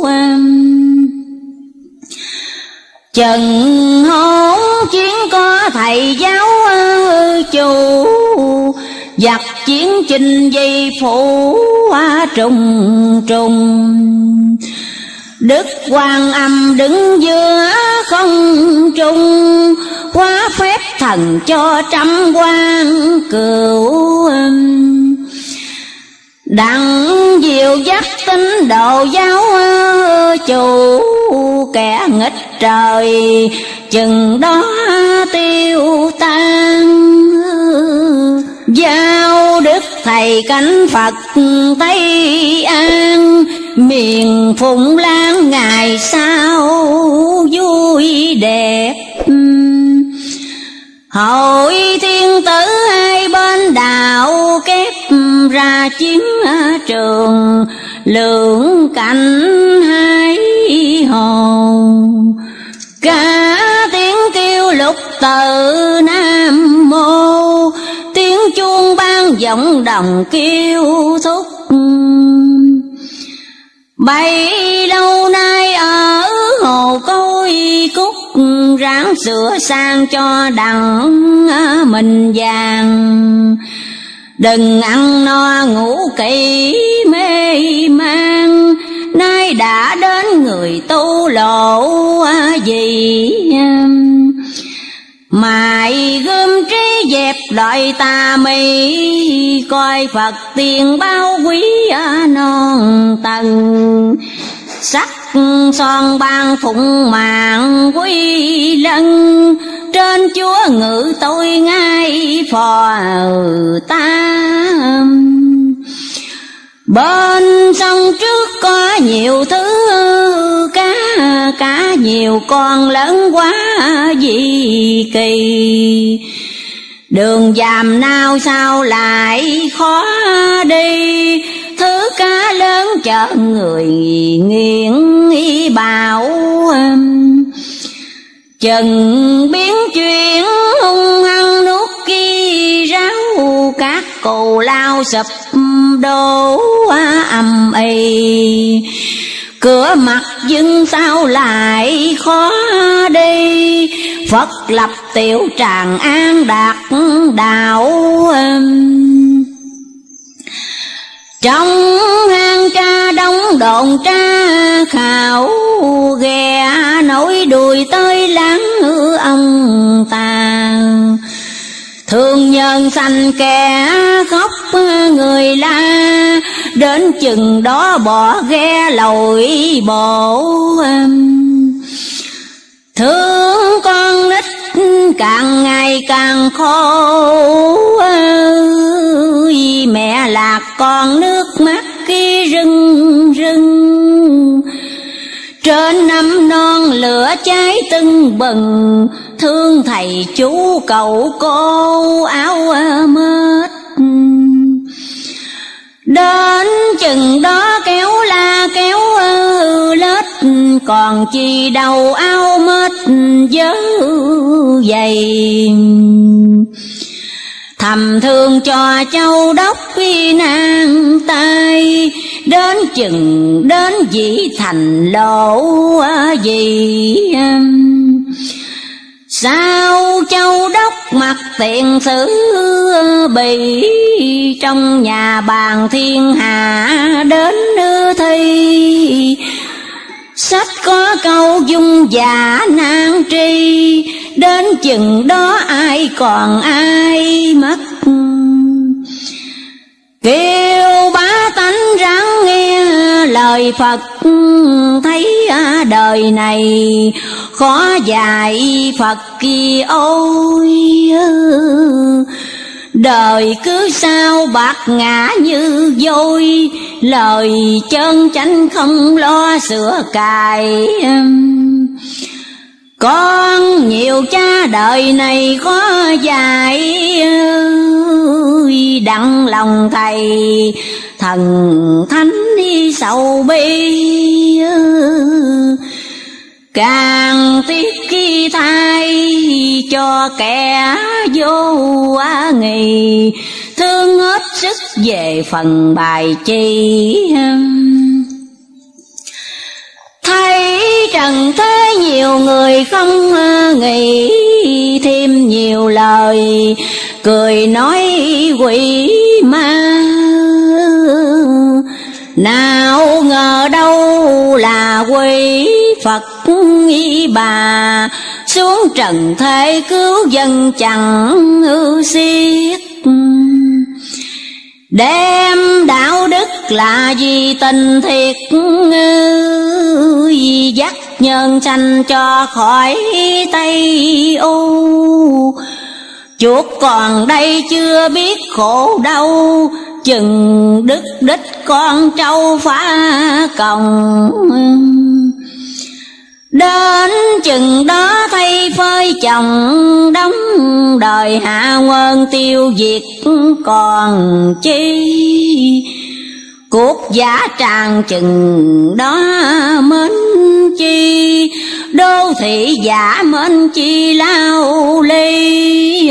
chừng hôn chiến có thầy giáo chủ. Giặc chiến chinh dây phủ trùng trùng. Đức Quan Âm đứng giữa không trung, hóa phép thần cho trăm quan cửu. Đặng diệu dắt tín đồ giáo chủ, kẻ nghịch trời chừng đó tiêu tan. Giao đức thầy cánh Phật Tây An, miền Phụng Lan ngày sau vui đẹp. Hội thiên tử hai bên đạo kép ra chiến trường, lượng cảnh hai hồ. Cả tiếng kêu lục từ Nam Mô, tiếng chuông ban vọng đồng kêu thúc. Bấy lâu nay ở hồ Cối Cúc, ráng sửa sang cho đặng mình vàng. Đừng ăn no ngủ kỹ mê man, nay đã đến người tu lộ gì. Mài gươm trí dẹp loại tà mị, coi Phật tiền bao quý non tầng. Sắc son ban phụng mạng quý lân, trên Chúa ngự tôi ngay phò ta. Bên sông trước có nhiều thứ cá, cá nhiều con lớn quá dị kỳ. Đường dàm nào sao lại khó đi, thứ cá lớn chở người nghiện y bào. Chừng biến chuyện hung hăng nuốt kia ráo, các cù lao sụp đổ ầm ĩ. Cửa mặt dưng sao lại khó đi, Phật lập tiểu tràng an đạt đạo. Trong hang tra đóng đồn tra khảo, ghe nổi đùi tới láng ông ta. Thương nhân xanh kẻ khóc người la, đến chừng đó bỏ ghe lội bộ. Thương con nít càng ngày càng khô, mẹ lạc con nước mắt khi rưng rưng. Trên nấm non lửa cháy tưng bừng, thương thầy chú cậu cô áo mết. Đến chừng đó kéo la kéo lết, còn chi đầu áo mết dớ dày. Thầm thương cho châu đốc khi nàng tay, đến chừng đến dĩ thành lộ gì. Sao châu đốc mặc tiền sử bị, trong nhà bàn thiên hạ đến thi. Sách có câu dung giả nan tri, đến chừng đó ai còn ai mất. Kêu bá tánh ráng nghe lời Phật, thấy đời này khó dạy Phật kia ôi. Đời cứ sao bạc ngã như vôi, lời chân chánh không lo sửa cài. Con nhiều cha đời này khó dạy, đặng lòng thầy thần thánh đi sầu bi. Càng tiếc khi thay cho kẻ vô nghị, thương hết sức về phần bài chi. Thấy trần thế nhiều người không nghĩ, thêm nhiều lời cười nói quỷ ma. Nào ngờ đâu là quỷ Phật bà, xuống trần thế cứu dân chẳng xiết. Đem đạo đức là gì tình thiệt, dắt nhân sanh cho khỏi Tây U. Chuột còn đây chưa biết khổ đau, chừng đứt đích con trâu phá còng. Đến chừng đó thay phơi chồng đóng, đời hạ quân tiêu diệt còn chi. Cuộc giả tràn chừng đó mến chi, đô thị giả mến chi lao ly.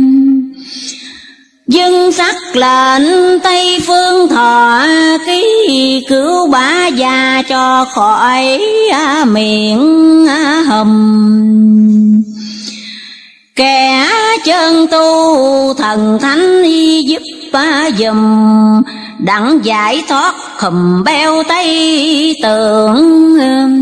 Dân sắc lệnh Tây Phương thọ ký, cứu bá gia cho khỏi miệng hầm. Kẻ chân tu thần thánh giúp dùm, đặng giải thoát khùm beo Tây Tượng.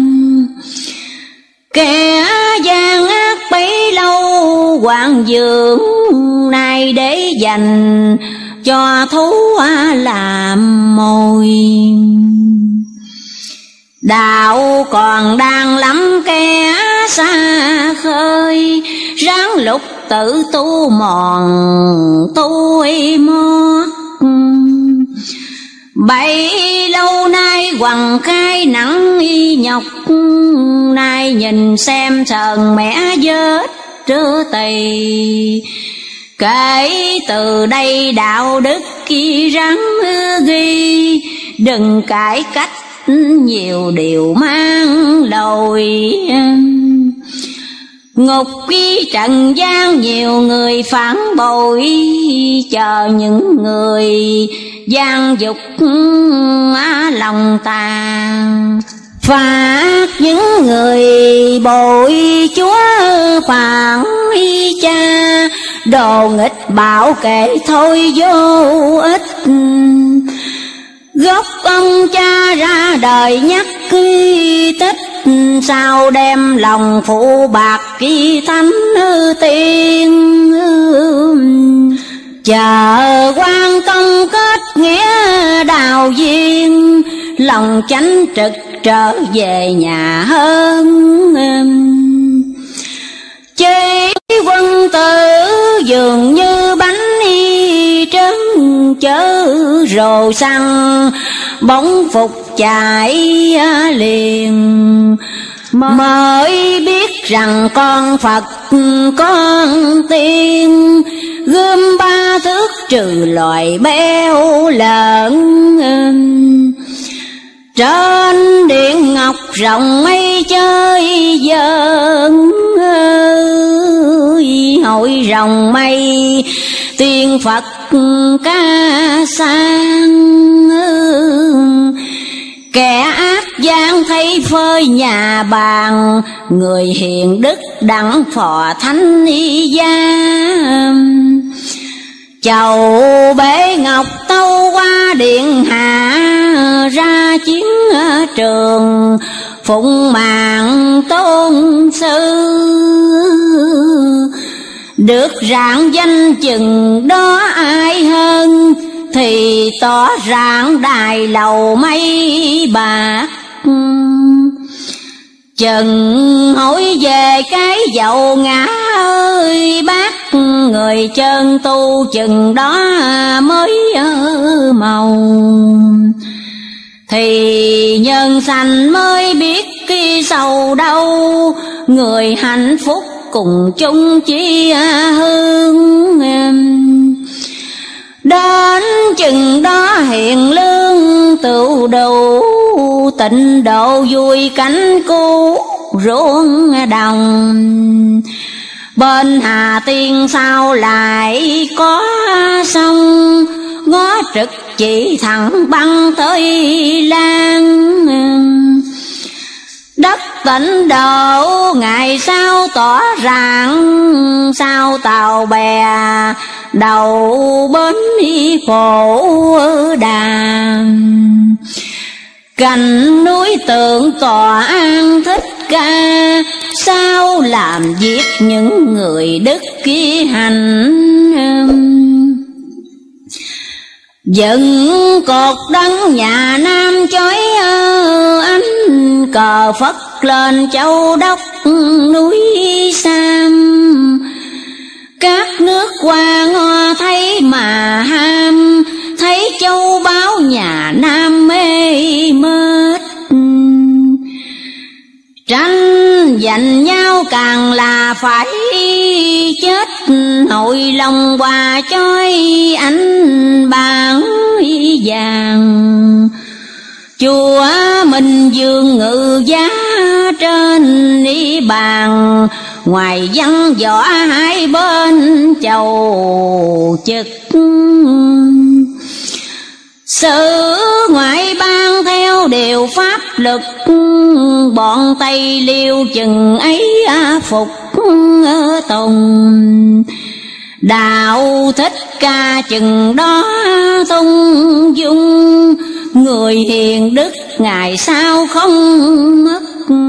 Kẻ gian ác bấy lâu hoàng dưỡng, nay để dành cho thú làm mồi. Đạo còn đang lắm kẻ xa khơi, ráng lục tự tu mòn tu mót. Bấy lâu nay quằn khai nặng nhọc, nay nhìn xem sờn mẻ vết trưa tỳ. Kể từ đây đạo đức khi rắn ghi, đừng cải cách nhiều điều mang lồi. Ngục ghi trần gian nhiều người phản bội, chờ những người gian dục lòng tàn. Phạt những người bội chúa phản cha, đồ nghịch bảo kệ thôi vô ích. Gốc ông cha ra đời nhắc kỳ tích, sao đem lòng phụ bạc kỳ thánh tiên. Chờ quan công kết nghĩa đào duyên, lòng chánh trực trở về nhà hơn. Chế quân tử dường như bánh y trơn chớ rồ xăng, bóng phục chạy liền. Mới biết rằng con Phật con tiên, gươm 3 thước trừ loài béo lợn. Trên điện ngọc rộng mây chơi dơn, hội rồng mây tiên Phật ca sang. Kẻ ác gian thấy phơi nhà bàn, người hiền đức đặng phò thánh y gia. Chầu bể ngọc tâu qua điện hạ, ra chiến trường phụng mạng tôn sư. Được rạng danh chừng đó ai hơn, thì tỏ rạng đài lầu mây bạc. Chừng hỏi về cái dậu ngã ơi bác, người chân tu chừng đó mới màu. Thì nhân sanh mới biết cái sầu đâu, người hạnh phúc cùng chung chi hương. Đến chừng đó hiền lương tự đủ, tịnh độ vui cảnh cũ ruộng đồng. Bên Hà Tiên sao lại có sông, ngó trực chỉ thẳng băng tới Lan. Đất tịnh độ ngày sau tỏ rạng, sao tàu bè đầu bến phổ đàn. Cạnh núi tượng tòa an Thích Ca, sao làm giết những người đức ký hành. Dựng cột đăng nhà Nam chói ánh, cờ phất lên châu đốc núi Sam. Các nước qua ngó thấy mà ham, thấy châu báu nhà Nam mê mết. Tranh giành nhau càng là phải chết, hội lòng hòa chói ánh bảng vàng. Chùa Minh Dương ngự giá trên ni bàn, ngoài văn võ hai bên chầu trực. Sự ngoại bang theo điều pháp lực, bọn Tây Liêu chừng ấy phục tùng. Đạo Thích Ca chừng đó tung dung, người hiền đức ngày sau không mất.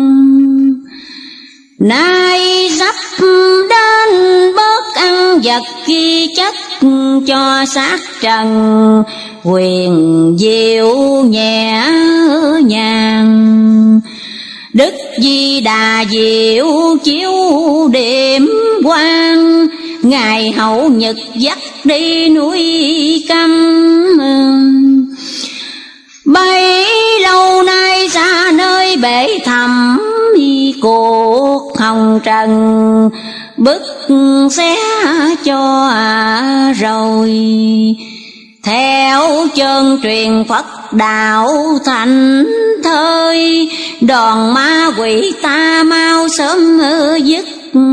Nay sắp đến bớt ăn vật khi chất, cho xác trần quyền diệu nhẹ nhàng. Đức Di Đà diệu chiếu điểm quang, ngày hậu nhật dắt đi núi Căm. Bấy lâu nay xa nơi bể thẳm, cuộc hồng trần bức xé cho rồi. Theo chân truyền Phật đạo thành thơi, đòn ma quỷ ta mau sớm dứt.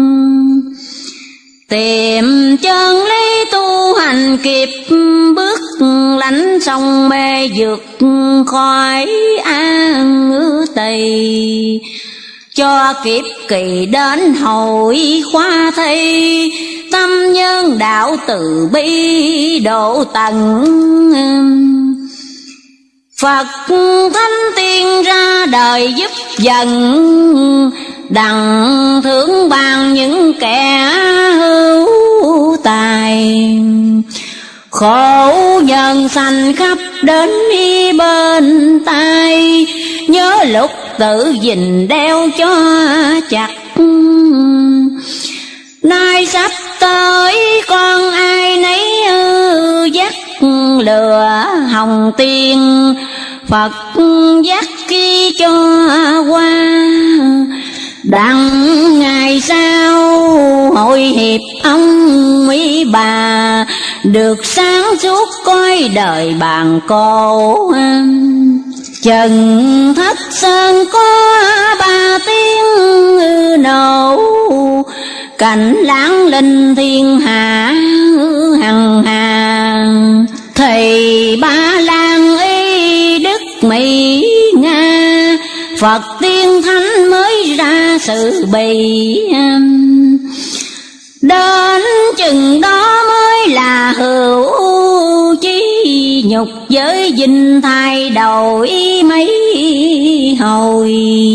Tìm chân lý tu hành kịp bước, lánh sông mê vượt khỏi an tỳ. Cho kiếp kỳ đến hội khoa thi, tâm nhân đạo từ bi độ tận. Phật thánh tiên ra đời giúp dần, đặng thưởng ban những kẻ hữu tài. Khổ nhân sanh khắp đến đi bên tai, nhớ lúc tự gìn đeo cho chặt. Nay sắp tới con ai nấy dắt lừa hồng tiên, Phật dắt khi cho qua. Đặng ngày sau hội hiệp ông mỹ bà, được sáng suốt coi đời bàn cô. Trần Thất Sơn có ba tiếng nổ, cảnh lãng linh thiên hạ hằng hà. Thầy Ba Lan y Đức Mỹ Nga, Phật tiên thánh mới ra sự bày. Đến chừng đó mới là hữu chí, nhục giới dinh thay đổi mấy hồi.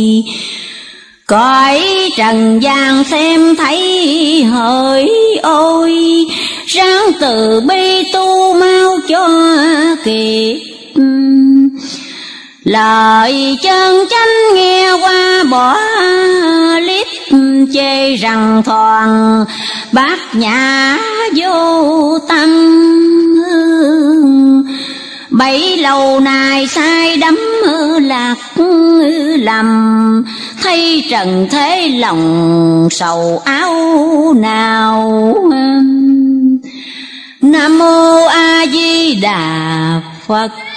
Cõi trần gian xem thấy hỡi ôi, ráng từ bi tu mau cho kịp. Lời chân chánh nghe qua bỏ liếp, chê rằng thoàn bát nhã vô tâm. Bấy lâu nay sai đắm lạc lầm, thấy trần thế lòng sầu áo nào. Nam mô A Di Đà Phật.